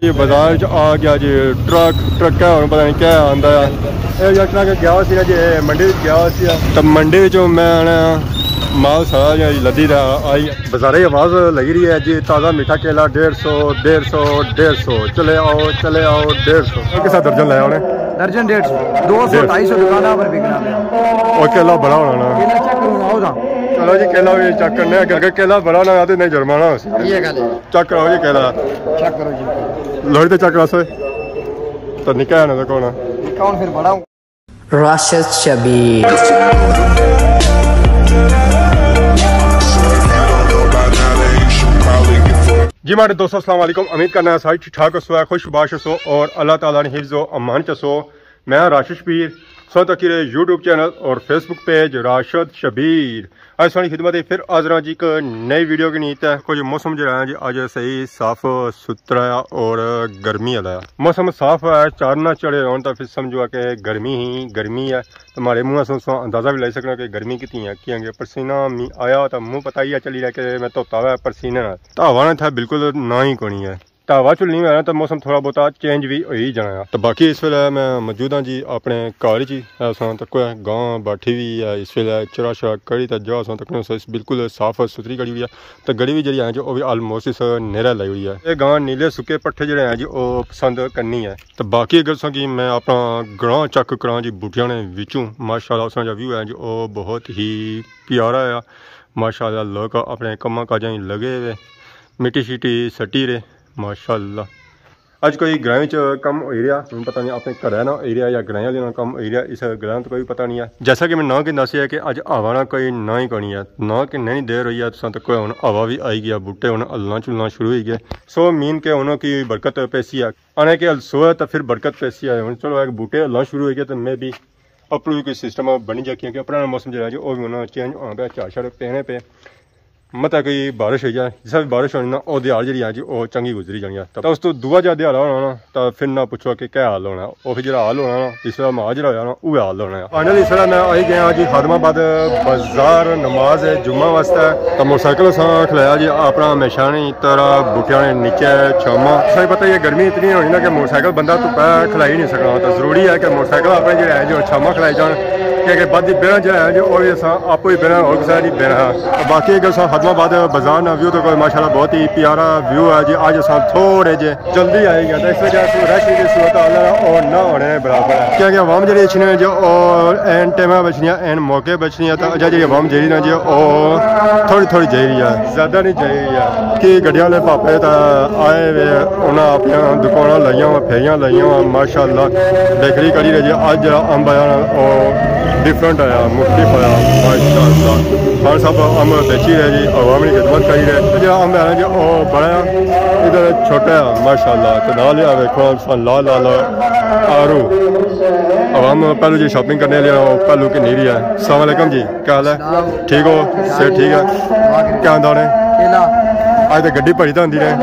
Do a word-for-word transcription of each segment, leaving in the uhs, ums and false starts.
ये बाजार च आ गया जी ट्रक ट्रक है और पता नहीं क्या आंदा है ये ट्रक गया सी जी मंडी गया सी तो मंडी चो मैं माल सारा जी लद्दी दा आई बाजारे आवाज़ लगी रही है जी ताज़ा मीठा केला डेढ़ सौ डेढ़ सौ डेढ़ सौ चले आओ चले आओ डेढ़ सौ किसा दर्जन लाया उन्हें दर्जन डेढ़ सौ दो सौ ढाई सौ दुकाना पर बिकना और केला बड़ा होना ना चलो जी केला भी चेक करने अगर केला बड़ा ना आते नहीं जुर्माना ये गल चेक करो जी केला चेक करो जी लोड़ी तो चेक करो तो निका है ना तो कौन कौन फिर बड़ा राशिद शबीर जी मारे दोस्तों अस्सलाम वालेकुम। उम्मीद करना है सारी ठीक ठाक हो खुश बाश हो और अल्लाह ताला ने हिफ्ज़ व अमान चसो। मैं राशिद शबीर सो तक यूट्यूब चैनल और फेसबुक पेज राशिद शबीर आज सारी खिदमत फिर हाज़र जी एक नई वीडियो की नीयत है। कुछ मौसम जो है जी अज सही साफ सुथरा और गर्मी वाला मौसम साफ है चार ना चढ़े हो तो फिर समझो कि गर्मी ही गर्मी है तो हमारे मुँह से अंदाज़ा भी लाई सकना कि गर्मी कितनी है कि पसीना मी आया तो मुँह पता ही चली रहा कि मैं धोता हुआ पसीने तो हवा था बिल्कुल ना ही कोनी है तो हवा चुलनी में तो मौसम थोड़ा बहुत चेंज भी हो ही जाना तो बाकी इस वेले मैं मौजूद हाँ जी अपने घर जी तक गां बैठी हुई है इस वेले चरा शरा कड़ी तो जो तक बिल्कुल साफ सुथरी कड़ी हुई है तो गड़ी भी जी है जो भी आलमोस्ट इस नेरा लाई हुई है ये गां नीले सुके पट्ठे जो हैं जी वो पसंद करनी है तो बाकी अगर सो कि मैं अपना ग्रां चक करा जी बूटियां ने विचों माशाल्लाह उसका जो व्यू है जी वो बहुत ही प्यारा है माशाल्लाह लोग अपने कम्मा काजा लगे हुए मिट्टी शिट्टी सटी रहे माशाल्लाह अज कोई ग्रां च कम हो रहा पता नहीं अपने घर ना हो रहा या ग्रां वाले कम हो रहा इस ग्रां तो कोई पता नहीं है जैसा कि मैं ना कि दसिया कि अज हवा ना कोई ना ही कोनी है ना कि नहीं देर हुई है तक हम हवा भी आई गया बूटे हम हलना चुलना शुरू हो गए सो मीन के उन्होंने की बरकत पैसी है आने के हलसो है तो फिर बरकत पैसी है हम चलो एक बूटे हलना शुरू हो गया तो मैं भी अपना भी कोई सिस्टम बनी जाए क्योंकि अपना मौसम जो है वो भी उन्होंने चेंज होना पे झाड़ छड़ पेने पे मत कोई बारिश हो जाए जिस भी बारिश होनी ना वो दिहाड़ जी है जी वो चंगी गुजरी जानी है तो उस तो दूआ जो दिहाड़ा होना ना तो फिर ना पूछो कि क्या हाल होना वो फिर जो हाल होना ना इस वेला माज जो होया ना वो हाल होना है फाइनली इस वेला मैं आई गया जी खादमाबाद बाजार नमाज है जुम्मा वास्ते तो मोटरसाइकिल असा खलाया जी अपना हमेशा नहीं तरह बूटिया ने नीचे छामा सही पता है गर्मी इतनी होनी ना कि मोटरसाइकिल बंदा धुप्पा खलाई नहीं सकना तो जरूरी है कि मोटरसाइकिल अपने जो है जो छामा खलाई जान क्योंकि बद बेरा जो है जो और आपको ही बेरा और किसी नहीं बेरा बाकी अगर खादमाबाद बाजार ना व्यू तो कोई माशाल्लाह बहुत ही प्यारा व्यू है जी आज अस थोड़े जे जल्दी आएगा तो इस वजह से रश की सूरत और ना होने बराबर है क्योंकि अवाम जी अच्छी जो और एन टाइम बचनिया एन मौके बचनिया तो अजा जी अवाम जी ना जी थोड़ी थोड़ी जाई रही है ज़्यादा नहीं जाई रही है कि गड्डियां वाले पापे तो आए वे उन्हें अपनी दुकाना लाइया हुआ फेरियां लाइया हुआ माशाल्लाह बेकरी करी रही जी अज अंब आया और डिफरेंट आया मुख्तलिफ आया माशाल्लाह हर सब अम्ब बेची रहे जी अवामी खिदमत करी रहे जो अम्ब है जी वो बड़ा इधर छोटा है माशाल्लाह तो ना लिया देखो लाल लाल आरू अवाम पहलू जी शॉपिंग करने लिया पहलू की नहीं रही है अस्सलाम वालेकुम जी क्या हाल है ठीक हो से ठीक है क्या आंदा उन्हें आज तो गड्डी भरी तो आंदी रहे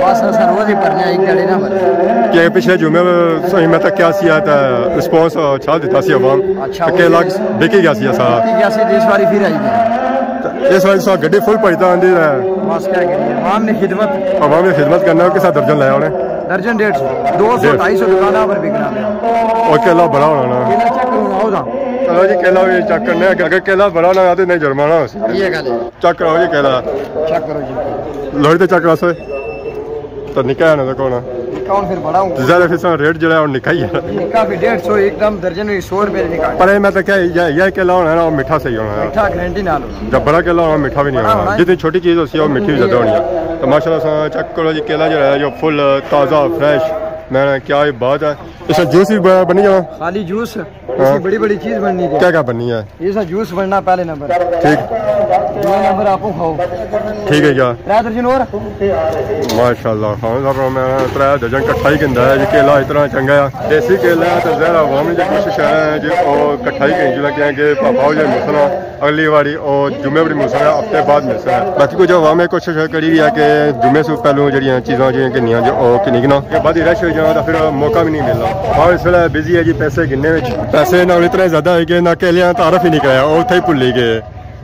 कि पिछले जुमे मैं तो क्या सी रिस्पॉन्स अच्छा दिता सी अवाम केला बिकी गया सी सारा इस वाली गड्डी फुल भरी तो आंदी अवाम ने खिदमत अवाम ने खिदमत करना किस दर्जन लाया उन्हें दर्जन डेढ़ सौ दो सौ ढाई सौ दुकाना पर बिकना और केला बड़ा होना ना चलो जी केला भी चेक करने अगर केला बड़ा ना आते नहीं जुर्माना ये गल चेक कराओ जी केला चेक करो जी लोड़ी तो चेक करो तो निका है ना तो कौन कौन फिर बड़ा हूं ज्यादा फिर रेट जो है निका ही है निका भी डेढ़ सौ एकदम दर्जन में सौ रुपए निका पर मैं तो क्या यह केला होना है ना वो मीठा सही होना है मीठा गारंटी ना जब बड़ा केला होना मीठा भी नहीं होना जितनी छोटी चीज़ होती है वो मीठी भी ज़्यादा होनी है तो माशाल्लाह चेक करो जी केला जो है जो फुल ताज़ा फ्रेश मैंने क्या ये बात है इसका जूस भी बनी जाओ खाली जूस इसकी बड़ी बड़ी चीज बननी है क्या क्या बननी है ये जूस बनना पहले नंबर ठीक नंबर आपको खाओ ठीक है क्या त्रै दर्जन और माशाल्लाह खान साहब मैं त्रै दर्जन कट्ठा ही कहता है जी केला इतना चंगा है देसी केला तो जहर अवामी जो कोशिश है जी वो कट्ठा ही कहीं जो कि पापा जो मिलना अगली बारी और जुम्मे बड़ी मिलना है हफ्ते बाद मिलना है बाकी कुछ अवामी कोशिश करी है कि जुम्मे से पहलू जी चीज़ा जो किनिया जो किन्नी गिना बाद रश हो जाना तो फिर मौका भी नहीं मिलना और इस वे बिजी है जी पैसे गिनने में पैसे ना इतने ज्यादा है कि ना केलियां तारफ ही नहीं कराया और उथे ही भुली गए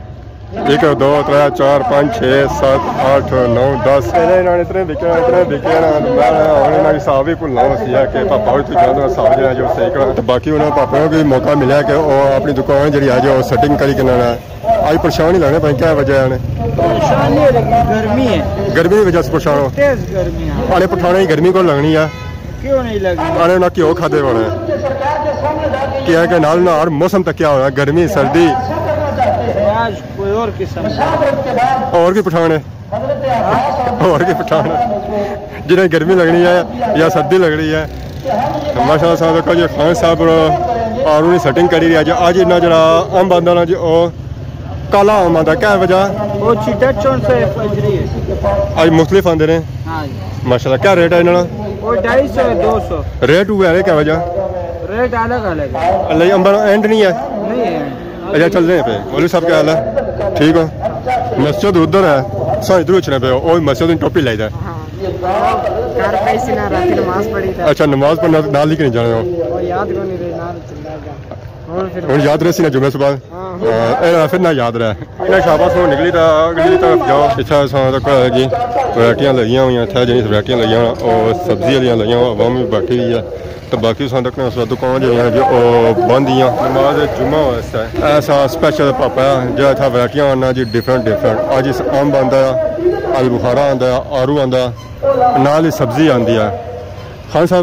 एक दो त्रै चार पाँच छे सत्त अठ नौ दस इन्होंने इतने बिके इतने बिके ना मैं इन्होंने हिसाब भी भुलना सी है कि पापा भी जाना हिसाब जो जो सही करा तो बाकी उन्होंने पापा को भी मौका मिला कि वो अपनी दुकान जी है जो सेटिंग करी के आज परेशान ही लगने पाई क्या वजह है गर्मी है गर्मी की वजह से परेशान हो तेज गर्मी है आने पठाने की गर्मी को लगनी है क्यों नहीं लगनी आने ना घ्यो खाते होने क्या है कि नाल नाल मौसम तक क्या होना गर्मी सर्दी आज कोई और किस्म और की पठान है और की पठान जिन्हें गर्मी लगनी है या सर्दी लगनी है माशा साहब जी खान साहब और उन्हें सेटिंग करी रही है अज इन्ना जरा अंब आंदा ना जी काला आम आता क्या वजह वो चिट्टा चौन से फजरी है आज मुख्तलिफ आते हैं हाँ माशाल्लाह क्या रेट है इन्होंने वो ढाई सौ दो सौ रेट हुआ है क्या वजह रेट अलग अलग है अल्लाह अंबर एंड नहीं है नहीं है अच्छा चल रहे हैं पे मौलवी साहब क्या हाल है ठीक हो मस्जिद उधर है सो इधर उछने पे वो मस्जिद टोपी लाई था घर पैसे ना रात नमाज पढ़ी था अच्छा नमाज पढ़ना नाल ही नहीं जाने हो वो याद को नहीं रहे नाल चलेगा और फिर ਹੁਣ ਯਾਦ ਰਹੀ ਸੀ ਨਾ ਜੁਮੇ ਸੁਬਾਹ ਇਹ ਫਿਰ ਨਾ ਯਾਦ ਰਿਹਾ ਇਹਨਾਂ ਸ਼ਾਬਾਸ਼ ਨੂੰ ਨਿਕਲੀ ਤਾਂ ਅਗਲੀ ਤਰਫ ਜਾਓ ਇੱਥੇ ਸਾਂ ਤੱਕ ਜੀ ਵੈਰਾਈਟੀਆਂ ਲੱਗੀਆਂ ਹੋਈਆਂ ਇੱਥੇ ਜਿਹੜੀਆਂ ਵੈਰਾਈਟੀਆਂ ਲੱਗੀਆਂ ਉਹ ਸਬਜ਼ੀ ਵਾਲੀਆਂ ਲੱਗੀਆਂ ਆਵਾਮ ਵੀ ਬੈਠੀ ਹੋਈ ਆ ਤੇ ਬਾਕੀ ਸਾਂ ਤੱਕ ਨਾ ਦੁਕਾਨ ਜਿਹੜੀਆਂ ਜੋ ਉਹ ਬੰਦੀਆਂ ਨਮਾਜ਼ ਜੁਮਾ ਵਾਸਤੇ ਐਸਾ ਸਪੈਸ਼ਲ ਪਾਪਾ ਜਿਹੜਾ ਇੱਥੇ ਵੈਰਾਈਟੀਆਂ ਆਉਣਾ ਜੀ ਡਿਫਰੈਂਟ ਡਿਫਰੈਂਟ ਅੱਜ ਇਸ ਅੰਬ ਆਉਂਦਾ ਆ ਆਲੂ ਬੁਖਾਰਾ ਆਉਂਦਾ ਆ ਆਰੂ ਆਉਂਦਾ ਨਾਲ ਹੀ ਸਬਜ਼ੀ ਆਉਂਦੀ ਆ ਖਾਨ ਸਾਹਿਬ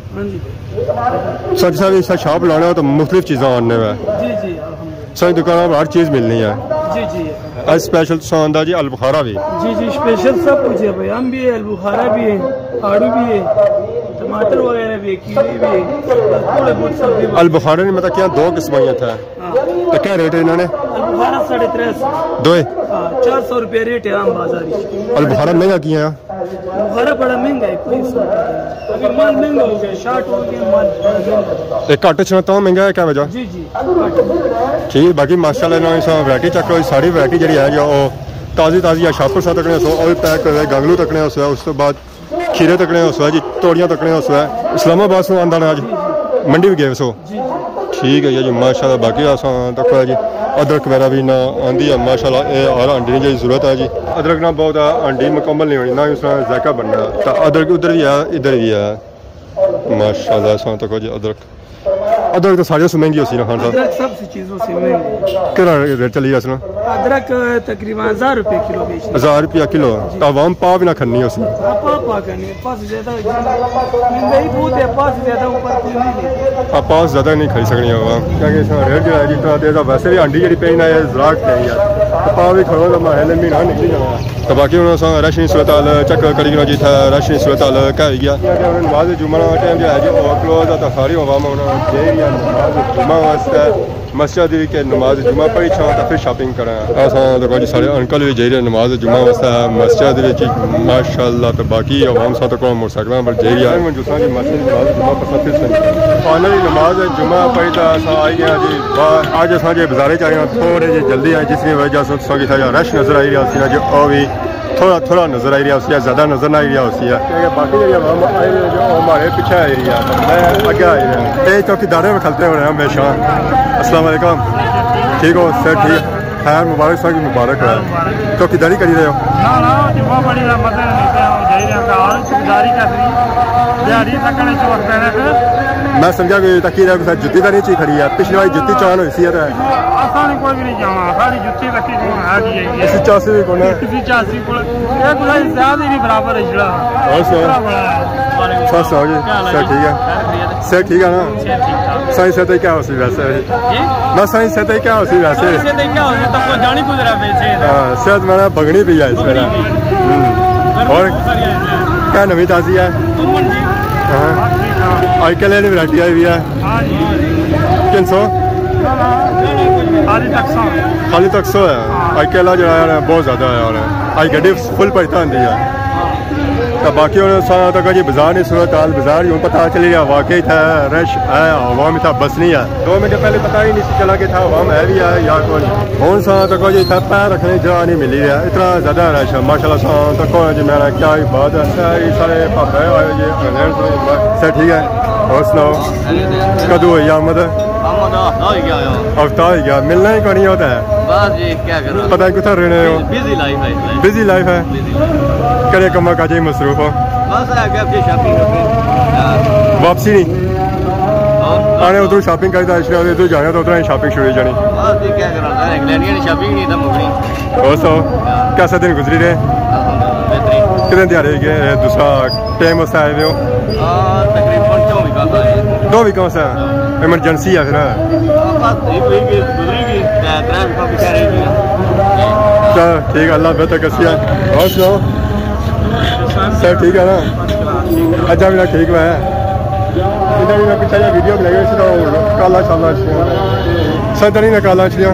सच साहब इस शॉप लाना हो तो मुख्तलिफ चीज़ें आने में जी जी सारी दुकान पर हर चीज़ मिलनी है जी जी आज स्पेशल आंदा जी अलबुखारा भी जी जी स्पेशल सब कुछ है भाई आम भी है अलबुखारा भी है आड़ू भी है टमाटर वगैरह भी है कीवी भी है थोड़े बहुत सब्जी अलबुखारे ने मतलब क्या दो किस्म था तो क्या रेट है इन्होंने अलबुखारा साढ़े त्रै सौ दो चार सौ रुपये रेट है आम बाजारी अलबुखारा महंगा किया है अलबुखारा बड़ा महंगा है कोई अभी माल महंगा हो गया शार्ट हो गया माल एक घट छना तो महंगा है क्या वजह जी जी ठीक बाकी माशाल्लाह इन्होंने वैरायटी चक सारी वैरायटी जी है जो ताज़ी ताज़ी या शापर सा तकने सो और पैक कर गंगलू तकने उस उस तो बाद खीरे तकने उस जी तोड़ियाँ तकने उस इस्लामाबाद से आंदा ना जी मंडी भी गए सो ठीक है जी माशाल्लाह बाकी असां तक जी अदरक वगैरह भी ना आंदी है माशाल्लाह ये हर अंडी की जरूरत है जी अदरक ना बहुत अंडी मुकम्मल नहीं होनी ना उसका जायका बनना तो अदरक उधर भी है इधर भी है माशाल्लाह असां तक जी अदरक अदरक तो सारी से महंगी होती है खान साहब अदरक सबसे चीज़ों से महंगी क्या रेट चली है अदरक तकरीबन हजार रुपये किलो बेच हजार रुपया किलो तो आवाम पा भी ना खरनी उसी आप पास ज़्यादा नहीं खरीद सकनी आवाम क्योंकि रेट जो है जितना देता वैसे भी अंडी जी पे ना जराक पे तो पा भी खड़ो तो महल महीना निकली जाना तो बाकी उन्होंने रश सूरत हाल चेक करी जी था रश सूरत हाल कह गया नमाज जुम्मा टाइम जो है जो क्लोज है तो सारी आवाम नमाज जुम्मा वास्ते मस्जिद के नमाज जुम्मा पढ़ी छा तो फिर शॉपिंग करें असां देखो जी सारे अंकल भी जाइए नमाज जुम्मा वास्ते मस्जिद माशाल्लाह तो बाकी आवाम सा तो मोटरसाइकिल पर जाइए मंजूसा जी मस्जिद नमाज जुम्मा पसंद फिर फाइनली नमाज जुम्मा पढ़ी तो अस आई गया जी अज अस बाजारे च आए थोड़े जी जल्दी आए जिसकी वजह से रश नजर आई रहा जो और भी थोड़ा थोड़ा नजर आई रहा उसकी ज़्यादा नजर ना आई रहा उसकी है क्योंकि बाकी जो आई जो हमारे पीछे आई रही है मैं आगे आई रहा ये चौकीदारे में खलते हो रहे हैं हमेशा अस्सलाम वालेकुम ठीक हो सर ठीक खैर मुबारक साहब की मुबारक है चौकीदारी करी रहे हो मैं समझा कि तकी रहा जुत्ती तो नहीं ची खड़ी है पिछली बार जुत्ती चान हुई सी कोई भी नहीं जावा सारी जुत्ती तकी आ गई है इस चासी भी कोने किसी चासी को ये कोई ज्यादा नहीं बराबर है जड़ा और sir sir sir ji sir ठीक है सर ठीक है ना सही से क्या हो सी वैसे ना सही से क्या हो सी वैसे से क्या हो तो को जानी गुजरा वैसे हां शायद मैंने भगनी भी है इस मेरा और क्या नवी ताजी है हां आई के लिए वैरायटी आई हुई है हां जी तीन सौ खाली तक सौ खाली तक सौ है आई केला जो है बहुत ज़्यादा है और आई गड्डी फुल पैसा आती है तो बाकी उन्होंने तक जी बाजार नहीं सूरत हाल बाजार यूँ पता चली रहा वाकई था रश है हवा में था बस नहीं है दो मिनट पहले पता ही नहीं चला कि था हवा में है भी है या कौन हूँ सा तक जी था पैर रखने जगह नहीं मिली रहा इतना ज़्यादा रश है माशाल्लाह सा तक जी मेरा क्या ही बात है सारे पापा आए जी सर ठीक है और सुनाओ कदू हुई आमद हफ्ता ही गया मिलना ही नहीं होता है बस जी क्या करो पता है कितना रहने हो बिजी लाइफ है बिजी लाइफ है करे कमा काजे मसरूफ हो बस आगे अपनी शॉपिंग वापसी नहीं आने उधर शॉपिंग करता है इधर जाना तो उधर ही शॉपिंग शुरू जानी बस जी क्या करो इंग्लैंड की शॉपिंग नहीं था मुकनी दोस्तों कैसा दिन गुजरी रहे कितने दिहाड़े गए दूसरा टाइम उससे आए हुए हो तकरीबन चौबीस का है दो भी कौन सा इमरजेंसी है फिर चल ठीक है अल्लाह बेहतर कसिया और सुनाओ सर ठीक है ना अच्छा भी ना ठीक है इधर भी मैं पीछे वीडियो बनाई तो काला शाला सदर ही ना काला छिया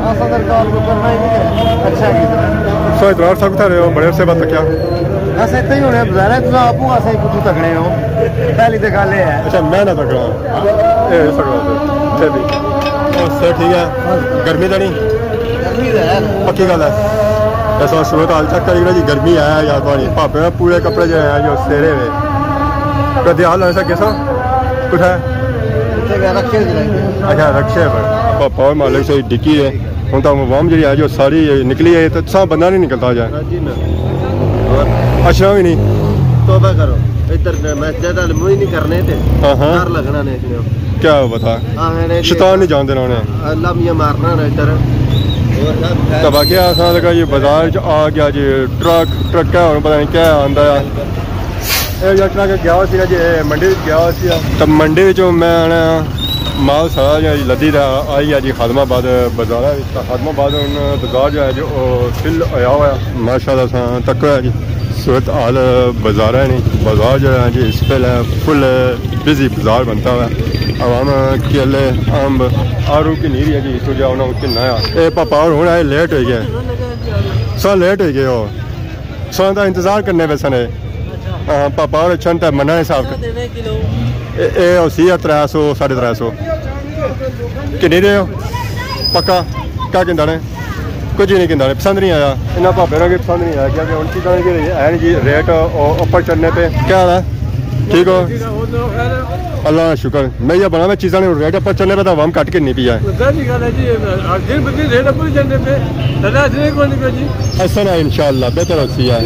सो इतवार सब रहे हो बड़े से बात क्या बस इतना ही होने बाजार है तुम आपू अस कुछ तकने हो पहली तो गल है अच्छा मैं ना तकड़ा ए सकड़ा से भी सर ठीक है गर्मी तो नहीं गर्मी है पक्की गल है ऐसा सूरत हाल चेक करेगा जी गर्मी आया या तो नहीं भापे में पूरे कपड़े जो है जो सेरे हुए कदे हाल ऐसा कैसा कुछ है रक्षे अच्छा रक्षे पर पापा और मालिक से डिक्की है हूँ तो वाम जी है जो सारी निकली है तो सब बंदा नहीं निकलता जाए अच्छा भी नहीं तौबा करो इधर मैं ज्यादा मुँह नहीं करने थे डर लगना नहीं क्या बता शैतान नहीं जान देना उन्हें अल्लाह मियां मारना ना इधर तो बाकी आसान लगा ये बाजार च आ गया जी ट्रक ट्रक क्या पता नहीं क्या आंदा है ट्रक गया सी जी मंडी गया सी तो मंडी मैं आना माल सारा जो लद्दी का आई है जी खादमाबाद बाजार खादमाबाद बाजार जो है जो फिल आया हुआ है माशाल्लाह सा तक है जी सूरत हाल बाजार है नहीं बाजार जो है जी इस पे फुल बिजी बाजार बनता हुआ है आवाम केले अम्ब आरू की नीरी है जी तो जाओ ना उसके नया ए पापा और होना है लेट हो गए सो लेट हो गए हो सो का इंतजार करने पे सने हाँ पापा और अच्छा तो मना हिसाब ए उसी है त्रै सौ साढ़े त्रै सौ किन्नी दे हो पक्का क्या कहता ने कुछ ही नहीं कहता पसंद नहीं आया इन्हें भापे ना पसंद नहीं आया क्योंकि उनकी चीज़ें है जी रेट ऊपर चढ़ने पे क्या हाल है ठीक हो अल्लाह शुक्र मैं ये बना मैं चीज़ा ने रेट पर चलने पे तो हम कट के नहीं पिया ऐसा ना इंशाल्लाह बेहतर होती है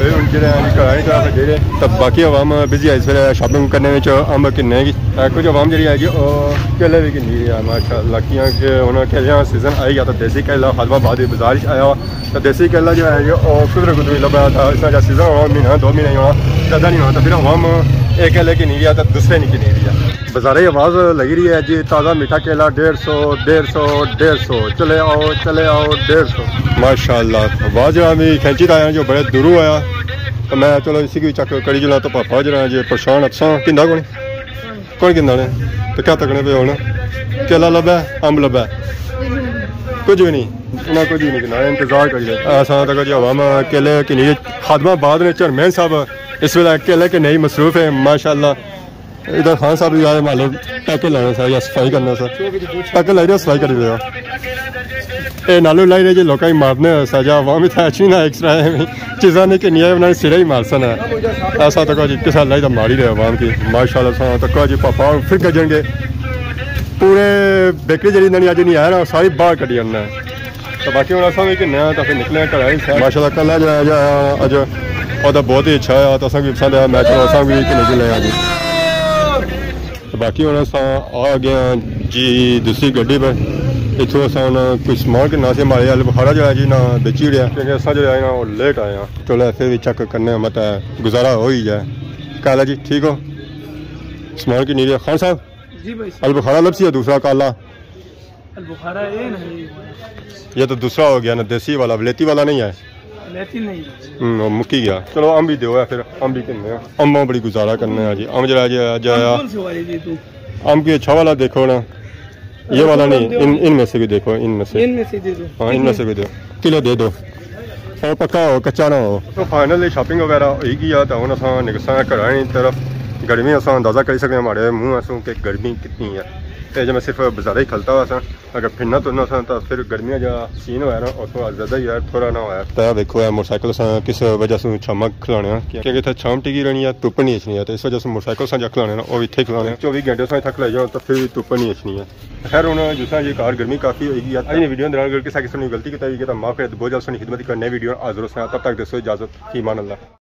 तो बाकी अवाम बिजी है इस वे शॉपिंग करने में अम्ब किन्ने की कुछ अवाम जी है जी केले भी किन्नी है माशाल्लाह क्योंकि उन्होंने केले सीजन आई गया तो देसी केला खादमाबाद बाजार आया तो देसी केला जो है कुदर कुदर लगा था इसका सीजन होना महीना दो महीने होना ज़्यादा नहीं होना तो फिर अवाम एक केले की नहीं लिया तो दूसरे नहीं की नहीं लिया बाजारी आवाज़ लगी रही है जी ताज़ा मीठा केला डेढ़ सौ डेढ़ सौ डेढ़ सौ चले आओ चले आओ डेढ़ सौ माशाल्लाह आवाज़ जरा भी खेची आया जो बड़े दूरों आया तो मैं चलो इसी की चक कड़ी चला तो पापा जरा जी परेशान अफसा किंदा कौन कौन किंदा ने तो क्या तकने पे होना केला लब्भा अम्ब लब्भा कुछ भी नहीं ना कुछ भी नहीं किना इंतजार करिए ऐसा तक जी हवा में केले की नहीं खादमाबाद में चरमैन साहब इस वे केले के नहीं मसरूफ है माशाल्लाह इधर खान साहब भी आए मान लो पैके लाने सर या सफाई करना सर पैके लाई रहे सफाई कर रहे हो ए नालू लाई रहे जी लोग मारने सजा वहाँ भी था अच्छी ना एक्सट्रा चीज़ा नहीं कि नहीं उन्होंने सिरा ही मार सना ऐसा तक जी किस लाई तो मारी रहे आवाम की माशाल्लाह सा तक जी पापा फिर गजेंगे पूरे बेकरी जी नहीं अज नहीं आया ना सारी बाहर कटी जाना है तो बाकी हम असा भी किन्ने तो फिर निकले घर माशाल्लाह कल जो अज और बहुत ही अच्छा है तो असा भी पसंद आया मैच असा भी किन्ने ले आज तो बाकी हम अस आ गए जी दूसरी गड्डी पर इतों अस कोई समान किन्ना से मारे अल बुखारा जो है जी ना बेची रहा क्योंकि असा जो है ना वो लेट आए हैं चलो ऐसे भी चेक करने मत गुजारा हो ही जाए काला जी ठीक हो समान की नहीं खान साहब जी भाई अल बुखारा लपसी है दूसरा काला अल बुखारा ये नहीं ये तो दूसरा हो गया ना देसी वाला वलेती वाला नहीं है लेती नहीं हम्म मुक्की गया चलो अम भी दो है फिर अम भी किन्ने अम्ब बड़ी गुजारा करने हैं जी अम जरा जाया अम की अच्छा वाला देखो ना ये वाला नहीं इन इनमें से भी देखो इनमें से इनमें से दे दो हाँ इनमें से भी दो किलो दे दो और पक्का हो कच्चा ना हो। तो फाइनली शॉपिंग वगैरह होगी आ तो हम अस निकसा घर की तरफ। गर्मी अस अंदाज़ा कर सकते हमारे मुँह असों कि गर्मी कितनी है। तो जब मैं सिर्फ बाजार ही खलता हुआ सा अगर फिरना तुरना सा तो फिर गर्मियाँ जो सीन होया ना उस ज़्यादा ही यार थोड़ा ना होया। तो देखो है मोटरसाइकिल से किस वजह से छमक खिलाने क्योंकि इतना छाम टिकी रहनी है धुप्प नहीं अचनी है। तो इस वजह से मोटरसाइकिल से जो खिलाने ना वो इतने खिलाने चौबीस घंटे से इतना खिलाई जाओ तो फिर भी धुप्प नहीं अचनी है। खैर हूँ जिस ये कार गर्मी काफ़ी होगी अभी वीडियो दौरान किसी किसी ने गलती की तो माफ़ कर बहुत जल्द सुनी खिदमत करने वीडियो हाजिर हो। तब तक दसो इजाजत की मान अल्लाह।